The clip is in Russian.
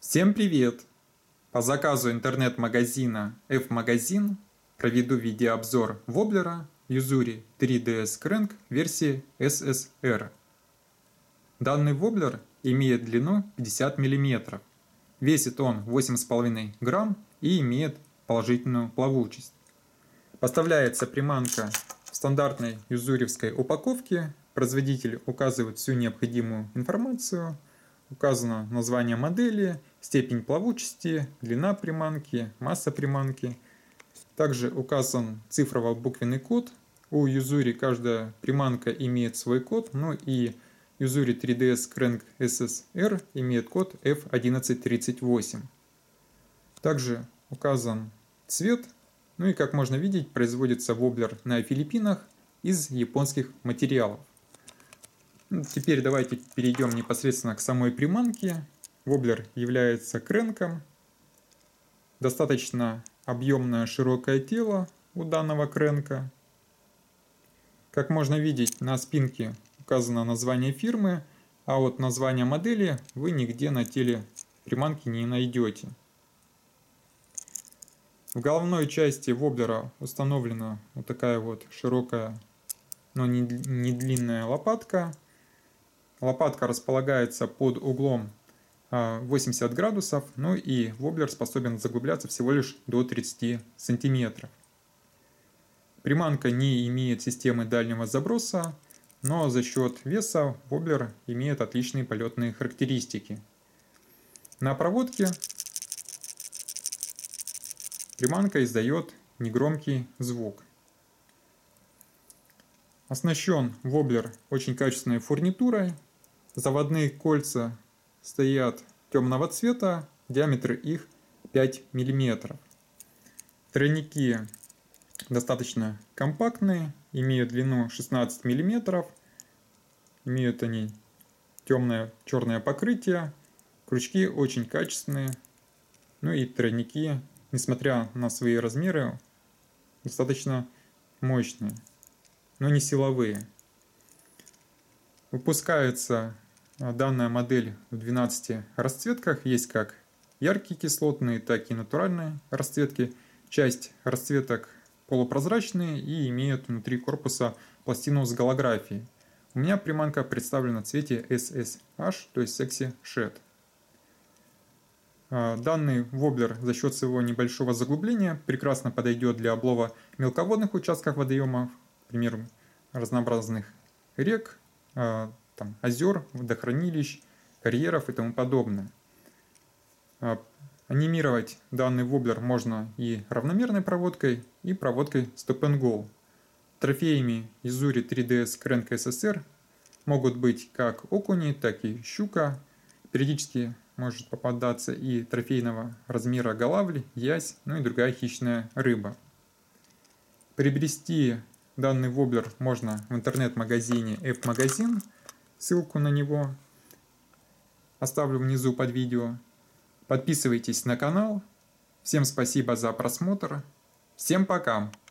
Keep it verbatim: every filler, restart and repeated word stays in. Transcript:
Всем привет! По заказу интернет-магазина F-магазин проведу видеообзор воблера Yuzuri три ди эс Crank версии эс эс эр. Данный воблер имеет длину пятьдесят миллиметров, весит он восемь с половиной грамм и имеет положительную плавучесть. Поставляется приманка в стандартной юзуревской упаковке. Производитель указывает всю необходимую информацию. Указано название модели, степень плавучести, длина приманки, масса приманки. Также указан цифрово-буквенный код. У Yuzuri каждая приманка имеет свой код, но и Yuzuri три ди эс Crank эс эс эр имеет код эф одиннадцать тридцать восемь. Также указан цвет. Ну и как можно видеть, производится воблер на Филиппинах из японских материалов. Теперь давайте перейдем непосредственно к самой приманке. Воблер является кренком. Достаточно объемное широкое тело у данного кренка. Как можно видеть, на спинке указано название фирмы, а вот название модели вы нигде на теле приманки не найдете. В головной части воблера установлена вот такая вот широкая, но не длинная лопатка. Лопатка располагается под углом восемьдесят градусов, ну и воблер способен заглубляться всего лишь до тридцати сантиметров. Приманка не имеет системы дальнего заброса, но за счет веса воблер имеет отличные полетные характеристики. На проводке приманка издает негромкий звук. Оснащен воблер очень качественной фурнитурой. Заводные кольца стоят темного цвета, диаметр их пять миллиметров. Тройники достаточно компактные, имеют длину шестнадцать миллиметров. Имеют они темное черное покрытие. Крючки очень качественные. Ну и тройники, несмотря на свои размеры, достаточно мощные, но не силовые. Выпускается данная модель в двенадцати расцветках. Есть как яркие кислотные, так и натуральные расцветки. Часть расцветок полупрозрачные и имеют внутри корпуса пластину с голографией. У меня приманка представлена в цвете эс эс эйч, то есть Sexy Shad. Данный воблер за счет своего небольшого заглубления прекрасно подойдет для облова мелководных участков водоемов, к примеру, разнообразных рек, там, озер, водохранилищ, карьеров и тому подобное. Анимировать данный воблер можно и равномерной проводкой, и проводкой Stop and Go. Трофеями Yuzuri три ди эс Crank эс эс эр могут быть как окуни, так и щука. Периодически может попадаться и трофейного размера голавль, язь, ну и другая хищная рыба. Приобрести данный воблер можно в интернет-магазине F-магазин. Ссылку на него оставлю внизу под видео. Подписывайтесь на канал. Всем спасибо за просмотр. Всем пока!